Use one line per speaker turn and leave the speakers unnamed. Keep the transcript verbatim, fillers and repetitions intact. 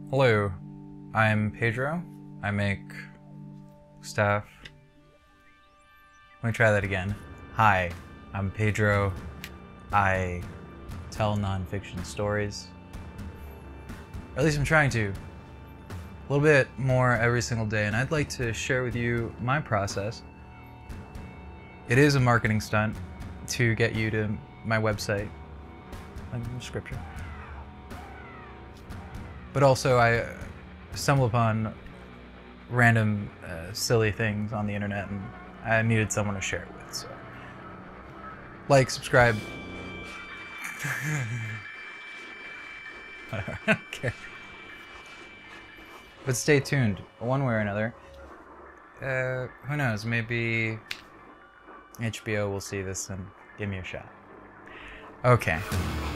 Hello, I'm Pedro. I make stuff. Let me try that again. Hi, I'm Pedro. I tell nonfiction stories. Or at least I'm trying to. A little bit more every single day, and I'd like to share with you my process. It is a marketing stunt to get you to my website, like in the description. But also I stumble upon random uh, silly things on the internet, and I needed someone to share it with, so. Like, subscribe. Whatever, I don't care. But stay tuned, one way or another. Uh, who knows, maybe H B O will see this and give me a shot. Okay.